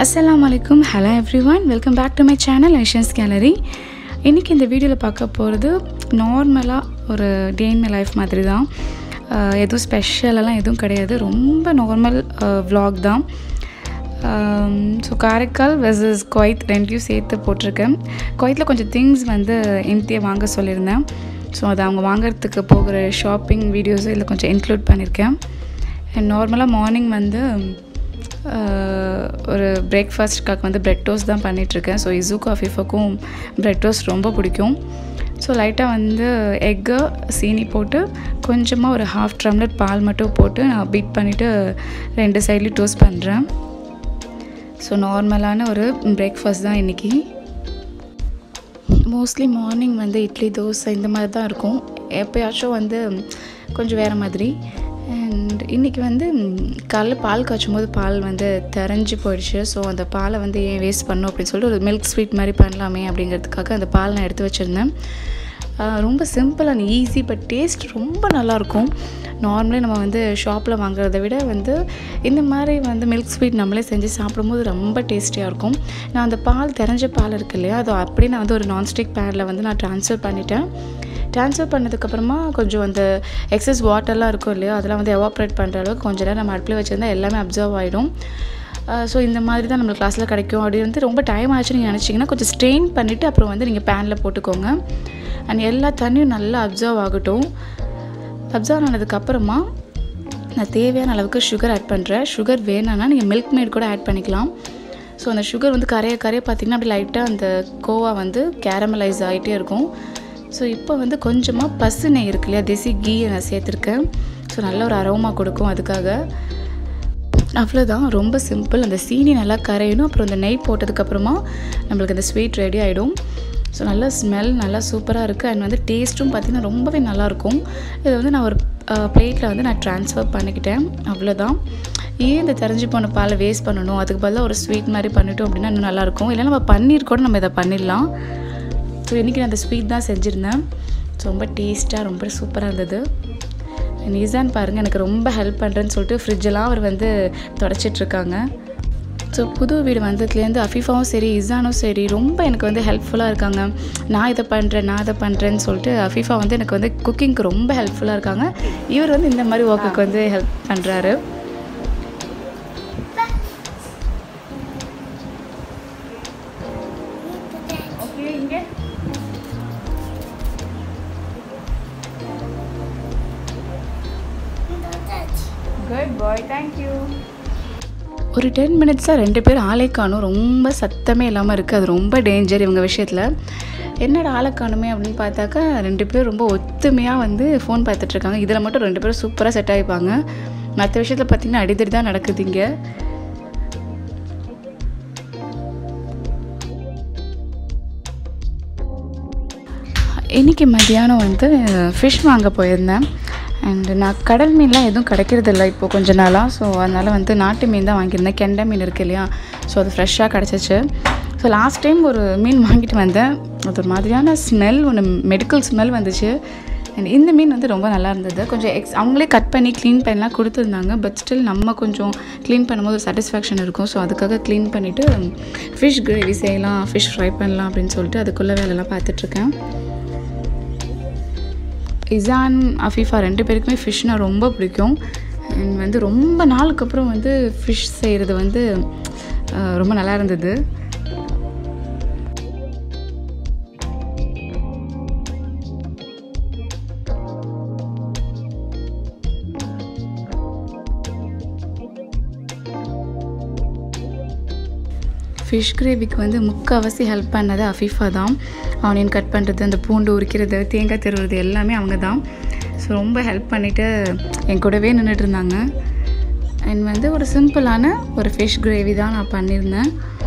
Assalamualaikum, hello everyone, welcome back to my channel Aysha's Gallery. இன்னைக்கு இந்த வீடியோல பார்க்க போறது நார்மலா ஒரு டே இன் மை லைஃப் மாதிரி தான். எதுவும் ஸ்பெஷலலாம் எதுவும் கிடையாது. ரொம்ப நார்மல் vlog தான். ஸோ காரைக்கால் வெர்சஸ் குவைத் ரெண்டையும் சேர்த்து போட்டிருக்கேன். குவைத்தில் கொஞ்சம் திங்ஸ் வந்து எம்டியாக வாங்க சொல்லியிருந்தேன். ஸோ அதை அவங்க வாங்கிறதுக்கு போகிற ஷாப்பிங் வீடியோஸு இதில் கொஞ்சம் இன்க்ளூட் பண்ணியிருக்கேன். அண்ட் நார்மலாக மார்னிங் வந்து ஒரு பிரேக்ஃபாஸ்ட்காக வந்து பிரெட் டோஸ்ட் தான் பண்ணிகிட்ருக்கேன். ஸோ இசுக்கும் அஃபீஃபுக்கும் பிரெட் டோஸ்ட் ரொம்ப பிடிக்கும். ஸோ லைட்டாக வந்து எக்கு சீனி போட்டு கொஞ்சமாக ஒரு ½ டம்ளர் பால் மட்டும் போட்டு நான் பீட் பண்ணிவிட்டு 2 சைட்லேயும் டோஸ்ட் பண்ணுறேன். ஸோ நார்மலான ஒரு பிரேக்ஃபாஸ்ட் தான் இன்றைக்கி. மோஸ்ட்லி மார்னிங் வந்து இட்லி தோசை இந்த மாதிரி தான் இருக்கும். எப்போயாச்சும் வந்து கொஞ்சம் வேறு மாதிரி. அண்ட் இன்றைக்கி வந்து காலைல பால் காய்ச்சும் போது பால் வந்து திரஞ்சி போயிடுச்சு. ஸோ அந்த பாலை வந்து ஏன் வேஸ்ட் பண்ணணும் அப்படின்னு சொல்லிட்டு ஒரு மில்க் ஸ்வீட் மாதிரி பண்ணலாமே அப்படிங்கிறதுக்காக அந்த பால் நான் எடுத்து வச்சுருந்தேன். ரொம்ப simple and easy, but taste ரொம்ப நல்லாயிருக்கும். நார்மலி நம்ம வந்து ஷாப்பில் வாங்குறத விட வந்து இந்த மாதிரி வந்து மில்க் ஸ்வீட் நம்மளே செஞ்சு சாப்பிடும்போது ரொம்ப டேஸ்டியாக இருக்கும். நான் அந்த பால் திரஞ்ச பால் இருக்கு இல்லையா, அது அப்படியே நான் வந்து ஒரு நான்ஸ்டிக் பேனில் வந்து நான் ட்ரான்ஸ்ஃபர் பண்ணிட்டேன். ட்ரான்ஸ்ஃபர் பண்ணதுக்கப்புறமா கொஞ்சம் அந்த எக்ஸஸ் வாட்டர்லாம் இருக்கும் இல்லையா, அதெல்லாம் வந்து எவாப்ரேட் பண்ணுற அளவுக்கு கொஞ்சம் நேரம் நம்ம அடுப்பில் வச்சுருந்தா எல்லாமே அப்சர்வ் ஆகிடும். ஸோ இந்த மாதிரி தான் நம்மளுக்கு கிளாஸில் கிடைக்கும். அப்படி வந்து ரொம்ப டைம் ஆச்சுன்னு நீங்கள் நினச்சிங்கன்னா கொஞ்சம் ஸ்ட்ரெயின் பண்ணிவிட்டு அப்புறம் வந்து நீங்கள் பேனில் போட்டுக்கோங்க. அண்ட் எல்லா தண்ணியும் நல்லா அப்சர்வ் ஆகட்டும். அப்சர்வ் ஆனதுக்கப்புறமா நான் தேவையான அளவுக்கு சுகர் ஆட் பண்ணுறேன். சுகர் வேணும்னா நீங்கள் மில்க் மேட் கூட ஆட் பண்ணிக்கலாம். ஸோ அந்த சுகர் வந்து கரைய பார்த்திங்கன்னா அப்படி லைட்டாக அந்த கோவா வந்து கேரமலைஸ் ஆகிட்டே இருக்கும். ஸோ இப்போ வந்து கொஞ்சமாக பசு நெய் இருக்கு இல்லையா, தேசி கீ நான் சேர்த்துருக்கேன். ஸோ நல்ல ஒரு அரோமா கொடுக்கும். அதுக்காக அவ்வளோதான், ரொம்ப சிம்பிள். அந்த சீனி நல்லா கரையணும். அப்புறம் அந்த நெய் போட்டதுக்கப்புறமா நம்மளுக்கு அந்த ஸ்வீட் ரெடி ஆகிடும். ஸோ நல்லா ஸ்மெல் நல்லா சூப்பராக இருக்குது. அண்ட் வந்து டேஸ்ட்டும் பார்த்திங்கன்னா ரொம்பவே நல்லாயிருக்கும். இதை வந்து நான் ஒரு பிளேட்டில் வந்து நான் ட்ரான்ஸ்ஃபர் பண்ணிக்கிட்டேன். அவ்வளோதான். ஏன் இந்த தெரிஞ்சு போன பாலை வேஸ்ட் பண்ணணும், அதுக்கு பதிலாக ஒரு ஸ்வீட் மாதிரி பண்ணிட்டோம் அப்படின்னா இன்னும் நல்லாயிருக்கும். இல்லைன்னா நம்ம பன்னீர் கூட நம்ம இதை பண்ணிடலாம். ஸோ இன்றைக்கி நான் அந்த ஸ்வீட் தான் செஞ்சுருந்தேன். ஸோ ரொம்ப டேஸ்ட்டாக ரொம்ப சூப்பராக இருந்தது. நீசான் பாருங்கள், எனக்கு ரொம்ப ஹெல்ப் பண்ணுறேன்னு சொல்லிட்டு ஃப்ரிட்ஜெல்லாம் அவர் வந்து தொடச்சிட்ருக்காங்க. ஸோ புது வீடு வந்ததுலேருந்து அஃபீஃபாவும் சரி இசானும் சரி ரொம்ப எனக்கு வந்து ஹெல்ப்ஃபுல்லாக இருக்காங்க. நான் இதை பண்ணுறேன்னு சொல்லிட்டு அஃபீஃபா வந்து எனக்கு வந்து குக்கிங்க்கு ரொம்ப ஹெல்ப்ஃபுல்லாக இருக்காங்க. இவர் வந்து இந்த மாதிரி ஒர்க்குக்கு வந்து ஹெல்ப் பண்ணுறாரு. Good bye, thank you. ஒரு 10 மினிட்ஸாக 2 பேர் ஆளை காணும். ரொம்ப சத்தமே இல்லாமல் இருக்குது. அது ரொம்ப டேஞ்சர் இவங்க விஷயத்தில். என்னடா ஆளை காணுமே அப்படின்னு பார்த்தாக்கா 2 பேர் ரொம்ப ஒத்துமையாக வந்து ஃபோன் பார்த்துட்ருக்காங்க. இதில் மட்டும் 2 பேரும் சூப்பராக செட் ஆகிப்பாங்க. மற்ற விஷயத்தில் பார்த்திங்கன்னா அடிதடி தான் நடக்குது இங்கே. இன்றைக்கி மதியானம் வந்து ஃபிஷ் வாங்க போயிருந்தேன். அண்டு நான் கடல் மீன்லாம் எதுவும் கிடைக்கிறதில்ல இப்போது கொஞ்ச நாளாக. ஸோ அதனால் வந்து நாட்டு மீன் தான் வாங்கியிருந்தேன். கெண்டை மீன் இருக்குது இல்லையா, ஸோ அது ஃப்ரெஷ்ஷாக கிடச்சிச்சு. ஸோ லாஸ்ட் டைம் ஒரு மீன் வாங்கிட்டு வந்தேன். அது ஒரு மாதிரியான ஸ்மெல், ஒன்று மெடிக்கல் ஸ்மெல் வந்துச்சு. அண்ட் இந்த மீன் வந்து ரொம்ப நல்லா இருந்தது. கொஞ்சம் அவங்களே கட் பண்ணி க்ளீன் பண்ணலாம் கொடுத்துருந்தாங்க. பட் ஸ்டில் நம்ம கொஞ்சம் க்ளீன் பண்ணும்போது ஒரு சாட்டிஸ்ஃபேக்ஷன் இருக்கும். ஸோ அதுக்காக க்ளீன் பண்ணிவிட்டு ஃபிஷ் கிரேவி செய்யலாம், ஃபிஷ் ஃப்ரை பண்ணலாம் அப்படின்னு சொல்லிட்டு அதுக்குள்ளே வேலைலாம் பார்த்துட்ருக்கேன். இசான் அஃபீஃபா 2 பேருக்குமே ஃபிஷ்னால் ரொம்ப பிடிக்கும். அண்ட் வந்து ரொம்ப நாளுக்கு அப்புறம் வந்து ஃபிஷ் செய்கிறது வந்து ரொம்ப நல்லா இருந்தது. ஃபிஷ் கிரேவிக்கு வந்து முக்கால்வாசி ஹெல்ப் பண்ணது அஃபீஃபா தான். ஆனியன் கட் பண்ணுறது, அந்த பூண்டு உரிக்கிறது, தேங்காய் திருவுறது எல்லாமே அவங்க தான். ஸோ ரொம்ப ஹெல்ப் பண்ணிவிட்டு என் கூடவே நின்றுட்டு இருந்தாங்க. அண்ட் வந்து ஒரு சிம்பிளான ஒரு ஃபிஷ் கிரேவி தான் நான் பண்ணியிருந்தேன்.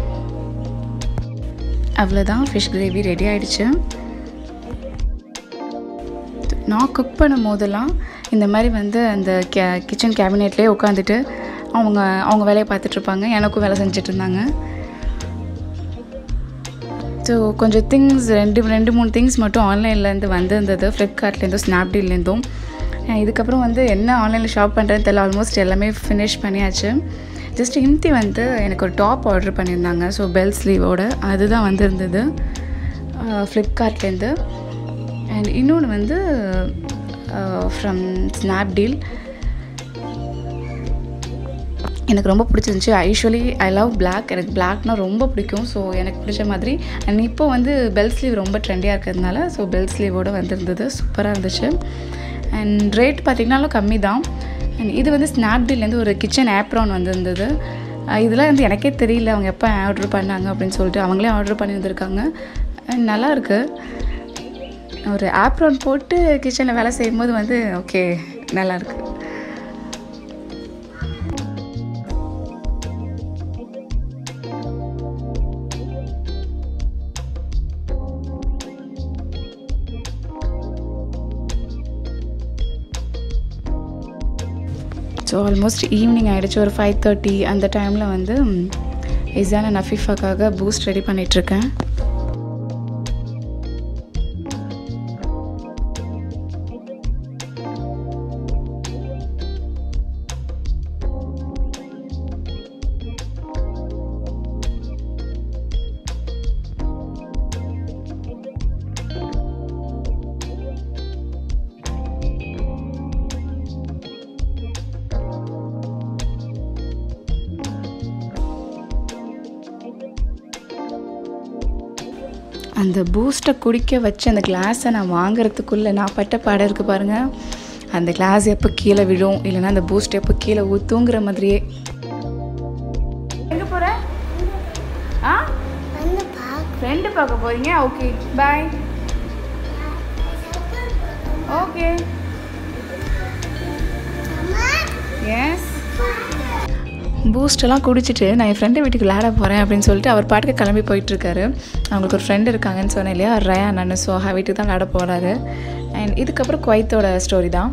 அவ்வளோதான், ஃபிஷ் கிரேவி ரெடி ஆகிடுச்சு. நான் குக் பண்ணும் போதெல்லாம் இந்த மாதிரி வந்து அந்த கிச்சன் கேபினெட்லேயே உட்காந்துட்டு அவங்க வேலையை பார்த்துட்ருப்பாங்க. எனக்கும் வேலை செஞ்சுட்டு இருந்தாங்க. ஸோ கொஞ்சம் திங்ஸ் 2-3 திங்ஸ் மட்டும் ஆன்லைன்லேருந்து வந்திருந்தது. ஃப்ளிப்கார்ட்லேருந்தும் ஸ்னாப்டீல்லேருந்தும். இதுக்கப்புறம் வந்து என்ன ஆன்லைனில் ஷாப் பண்ணுறேன்னு தெரியல. ஆல்மோஸ்ட் எல்லாமே ஃபினிஷ் பண்ணியாச்சு. ஜஸ்ட் இம்தி வந்து எனக்கு ஒரு டாப் ஆர்டர் பண்ணியிருந்தாங்க. ஸோ பெல் ஸ்லீவோட அதுதான் வந்திருந்தது ஃப்ளிப்கார்ட்லேருந்து. அண்ட் இன்னொன்று வந்து ஃப்ரம் ஸ்னாப்டீல். எனக்கு ரொம்ப பிடிச்சிருந்துச்சி. Usually I love black. எனக்கு பிளாக்னால் ரொம்ப பிடிக்கும். ஸோ எனக்கு பிடிச்ச மாதிரி. அண்ட் இப்போ வந்து பெல் ஸ்லீவ் ரொம்ப ட்ரெண்டியாக இருக்கிறதுனால ஸோ பெல் ஸ்லீவோடு வந்திருந்தது. சூப்பராக இருந்துச்சு. அண்ட் ரேட் பார்த்திங்கனாலும் கம்மி தான். அண்ட் இது வந்து ஸ்னாப்டீல்லேருந்து ஒரு கிச்சன் ஆப்ரான் வந்திருந்தது. இதெல்லாம் வந்து எனக்கே தெரியல அவங்க எப்போ ஆர்டர் பண்ணாங்க அப்படின்னு சொல்லிட்டு. அவங்களே ஆர்டர் பண்ணி வந்திருக்காங்க. அண்ட் நல்லாயிருக்கு. ஒரு ஆப்ரான் போட்டு கிச்சனில் வேலை செய்யும்போது வந்து ஓகே நல்லாயிருக்கு. ஸோ ஆல்மோஸ்ட் ஈவினிங் ஆகிடுச்சு. ஒரு 5:30 அந்த டைமில் வந்து இசான் அண்ட் அஃபீஃபாக்காக பூஸ்ட் ரெடி பண்ணிகிட்ருக்கேன். அந்த பூஸ்ட்டை குடிக்க வச்சு அந்த கிளாஸை நான் வாங்குறதுக்குள்ளே நான் பட்ட பாடம் இருக்குது பாருங்கள். அந்த கிளாஸ் எப்போ கீழே விழும், இல்லைன்னா அந்த பூஸ்ட் எப்போ கீழே ஊற்றுங்கிற மாதிரியே. எங்கே போகிறேன்? ஃப்ரெண்டு பார்க்க போகிறீங்க? Okay bye. Okay yes. பூஸ்டெல்லாம் குடிச்சிட்டு நான் என் ஃப்ரெண்டு வீட்டுக்கு விளையாட போகிறேன் அப்படின்னு சொல்லிட்டு அவர் பாட்டுக்கு கிளம்பி போயிட்டுருக்காரு. அவங்களுக்கு ஒரு ஃப்ரெண்டு இருக்காங்கன்னு சொன்னேன் இல்லையா, ரயான் அண்ணன். ஸோ வீட்டுக்கு தான் விளையாட போகிறாரு. அண்ட் இதுக்கப்புறம் குவைத்தோட ஸ்டோரி தான்.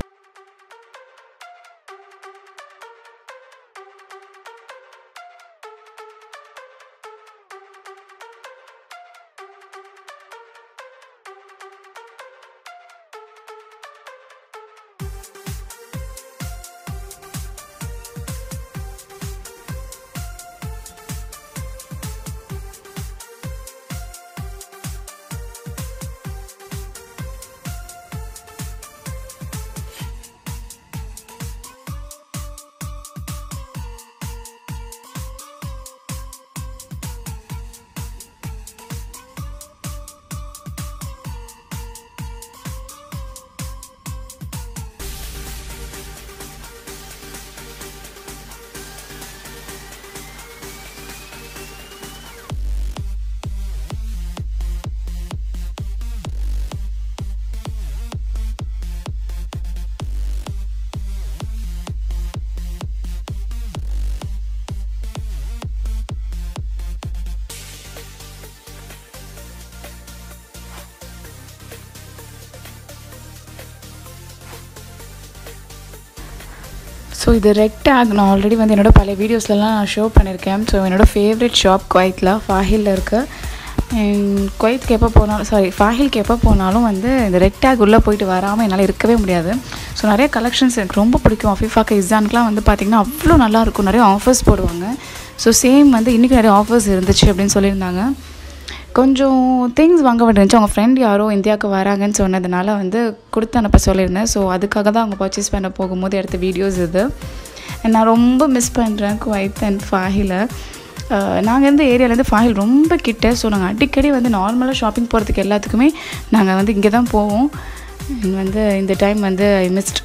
ஸோ இது ரெட் டேக் நான் ஆல்ரெடி வந்து என்னோடய பழைய வீடியோஸ்லாம் நான் ஷோ பண்ணியிருக்கேன். ஸோ என்னோடய ஃபேவரட் ஷாப் குவைத்தில் ஃபாஹிலில் இருக்குது. குவைத்துக்கு எப்போ போனாலும் ஃபாஹிலுக்கு எப்போ போனாலும் வந்து இந்த ரெட் டேக் உள்ளே போயிட்டு வராமல் என்னால் இருக்கவே முடியாது. ஸோ நிறைய கலெக்ஷன்ஸ் எனக்கு ரொம்ப பிடிக்கும். அஃபீஃபாக்கு இசானுக்குலாம் வந்து பார்த்திங்கன்னா அவ்வளோ நல்லாயிருக்கும். நிறைய ஆஃபர்ஸ் போடுவாங்க. ஸோ சேம் வந்து இன்றைக்கி நிறைய ஆஃபர்ஸ் இருந்துச்சு அப்படின்னு சொல்லியிருந்தாங்க. கொஞ்சம் திங்ஸ் வாங்க வேண்டியிருந்துச்சு. அவங்க ஃப்ரெண்ட் யாரோ இந்தியாவுக்கு வராங்கன்னு சொன்னதுனால வந்து கொடுத்து அனுப்ப சொல்லியிருந்தேன். ஸோ அதுக்காக தான் அவங்க பர்ச்சேஸ் பண்ண போகும்போது எடுத்த வீடியோஸ் இது. நான் ரொம்ப மிஸ் பண்ணுறேன் குவைத் அண்ட் ஃபாஹிலை. நாங்கள் இருந்த ஏரியாவிலேருந்து ஃபாஹில் ரொம்ப கிட்ட. ஸோ நாங்கள் அடிக்கடி வந்து நார்மலாக ஷாப்பிங் போகிறதுக்கு எல்லாத்துக்குமே நாங்கள் வந்து இங்கே தான் போவோம். வந்து இந்த டைம் வந்து ஐ மிஸ்ட்.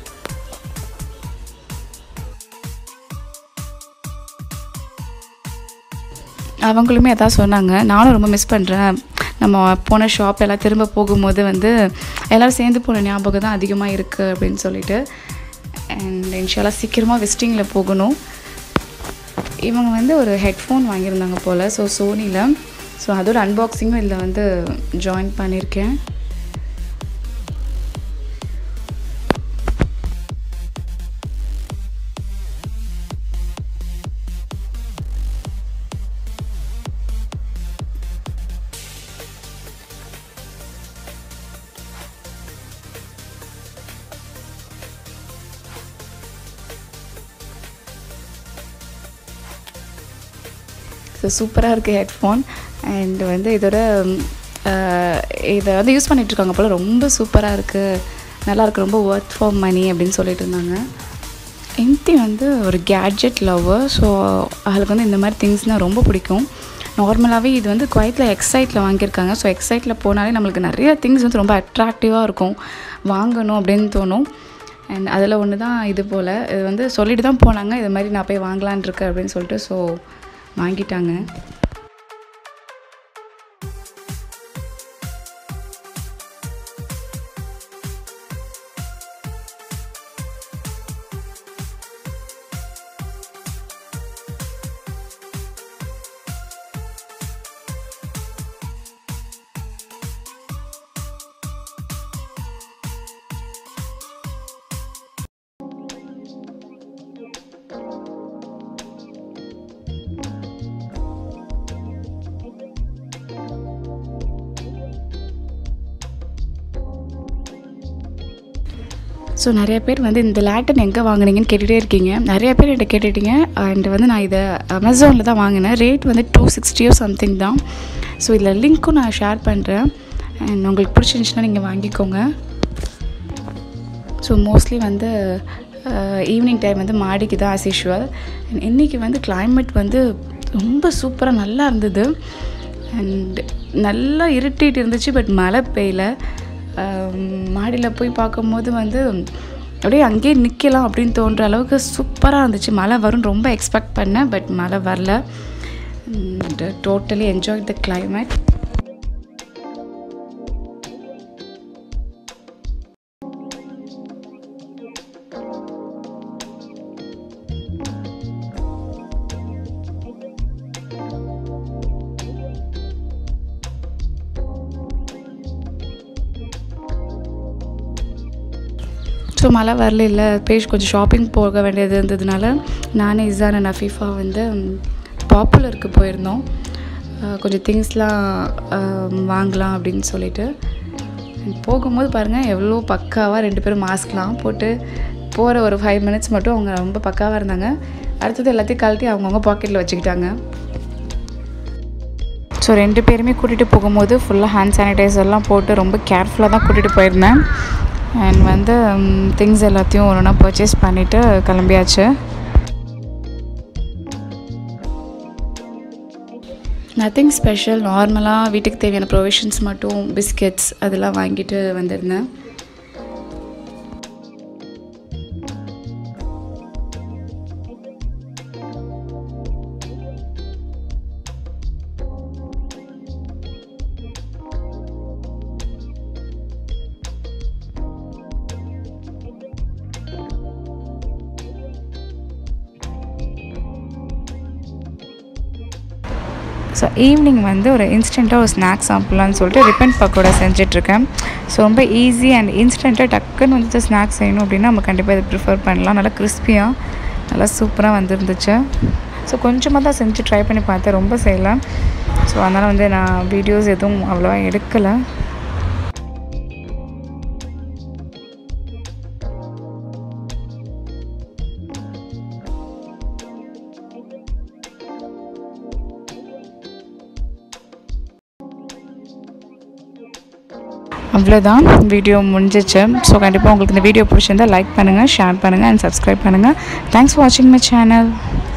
அவங்களுமே அதான் சொன்னாங்க, நானும் ரொம்ப மிஸ் பண்ணுறேன். நம்ம போன ஷாப் எல்லாம் திரும்ப போகும்போது வந்து எல்லோரும் சேர்ந்து போன ஞாபகம் தான் அதிகமாக இருக்குது அப்படின்னு சொல்லிட்டு. அண்ட் இன்ஷால்லா சீக்கிரமாக விசிட்டிங்கில் போகணும். இவங்க வந்து ஒரு ஹெட்ஃபோன் வாங்கியிருந்தாங்க போல். ஸோ சோனியில். ஸோ அதோட அன்பாக்சிங்கும் இதில் வந்து ஜாயின் பண்ணியிருக்கேன். ஸோ சூப்பராக இருக்குது ஹெட்ஃபோன். அண்ட் வந்து இதோட இதை வந்து யூஸ் பண்ணிகிட்ருக்காங்க போல். ரொம்ப சூப்பராக இருக்குது, நல்லாயிருக்கு, ரொம்ப ஒர்த் ஃபார் மணி அப்படின்னு சொல்லிட்டு இருந்தாங்க. எம்டி வந்து ஒரு கேட்ஜெட் லவ்வர். ஸோ அவளுக்கு வந்து இந்த மாதிரி திங்ஸ்னால் ரொம்ப பிடிக்கும். நார்மலாகவே இது வந்து குவைத்தில் எக்ஸைட்டில் வாங்கியிருக்காங்க. ஸோ எக்ஸைட்டில் போனாலே நம்மளுக்கு நிறைய திங்ஸ் வந்து ரொம்ப அட்ராக்டிவாக இருக்கும், வாங்கணும் அப்படின்னு தோணும். அண்ட் அதில் ஒன்று தான் இது போல். இது வந்து சொல்லிட்டு தான் போனாங்க, இது மாதிரி நான் போய் வாங்கலான் இருக்கேன் அப்படின்னு சொல்லிட்டு. ஸோ வாங்கிட்டாங்க. ஸோ நிறைய பேர் வந்து இந்த லேட்டன் எங்கே வாங்கினீங்கன்னு கேட்டுகிட்டே இருக்கீங்க. நிறைய பேர் என்கிட்ட கேட்டுட்டீங்க. அண்ட் வந்து நான் இதை அமேசானில் தான் வாங்கினேன். ரேட் வந்து 260 சம்திங் தான். ஸோ இதில் லிங்க்கும் நான் ஷேர் பண்ணுறேன். அண்ட் உங்களுக்கு பிடிச்சிருந்துச்சுன்னா நீங்கள் வாங்கிக்கோங்க. ஸோ மோஸ்ட்லி வந்து ஈவினிங் டைம் வந்து மாடிக்கு தான் ஆஸ் யூஷுவல். அண்ட் இன்றைக்கி வந்து கிளைமேட் வந்து ரொம்ப சூப்பராக நல்லா இருந்தது. அண்ட் நல்லா இருட்டிட்டு இருந்துச்சு, பட் மழை பெய்யல. மாடியில் போய் பார்க்கும்போது வந்து அப்படியே அங்கேயே நிற்கலாம் அப்படின்னு தோன்ற அளவுக்கு சூப்பராக இருந்துச்சு. மழை வரும்னு ரொம்ப எக்ஸ்பெக்ட் பண்ணேன், பட் மழை வரல. Totally enjoy the climate. So மழை வரல, இல்லை பேஷ் கொஞ்சம் ஷாப்பிங் போக வேண்டியது இருந்ததுனால நானே இசான் அண்ட் அஃபீஃபா வந்து பாப்புலருக்கு போயிருந்தோம். கொஞ்சம் திங்ஸ்லாம் வாங்கலாம் அப்படின்னு சொல்லிட்டு. போகும்போது பாருங்கள் எவ்வளோ பக்காவாக 2 பேரும் மாஸ்க்லாம் போட்டு போகிற ஒரு 5 மினிட்ஸ் மட்டும் அவங்க ரொம்ப பக்காவாக இருந்தாங்க. அடுத்தது எல்லாத்தையும் கழட்டி அவங்கவுங்க பாக்கெட்டில் வச்சுக்கிட்டாங்க. ஸோ 2 பேருமே கூட்டிகிட்டு போகும்போது ஃபுல்லாக ஹேண்ட் சானிடைசர்லாம் போட்டு ரொம்ப கேர்ஃபுல்லாக தான் கூட்டிகிட்டு போயிருந்தேன். அண்ட் வந்து திங்ஸ் எல்லாத்தையும் ஒன்றா பர்ச்சேஸ் பண்ணிவிட்டு கிளம்பியாச்சு. நத்திங் ஸ்பெஷல், நார்மலாக வீட்டுக்கு தேவையான ப்ரொவிஷன்ஸ் மட்டும், பிஸ்கெட்ஸ் அதெல்லாம் வாங்கிட்டு வந்திருந்தேன். ஸோ ஈவினிங் வந்து ஒரு இன்ஸ்டண்ட்டாக ஒரு ஸ்நாக்ஸ் சாப்பிட்லான்னு சொல்லிட்டு ரிப்பன் பக்கோடா செஞ்சிட்ருக்கேன். ஸோ ரொம்ப ஈஸி அண்ட் இன்ஸ்டண்ட்டாக டக்குன்னு வந்து ஸ்நாக்ஸ் செய்யணும் அப்படின்னா நம்ம கண்டிப்பாக இதை ப்ரிஃபர் பண்ணலாம். நல்லா கிறிஸ்பியாக நல்லா சூப்பராக வந்துருந்துச்சு. ஸோ கொஞ்சமாக தான் செஞ்சு ட்ரை பண்ணி பார்த்தேன், ரொம்ப செய்யலை. ஸோ அதனால் வந்து நான் வீடியோஸ் எதுவும் அவ்வளோவா எடுக்கலை. அவ்வளோதான், வீடியோ முடிஞ்சிச்சு. ஸோ கண்டிப்பாக உங்களுக்கு இந்த வீடியோ பிடிச்சிருந்தால் லைக் பண்ணுங்கள், ஷேர் பண்ணுங்கள் அண்ட் சப்ஸ்கிரைப் பண்ணுங்கள். தேங்க்ஸ் ஃபார் வாட்சிங் மை சேனல்.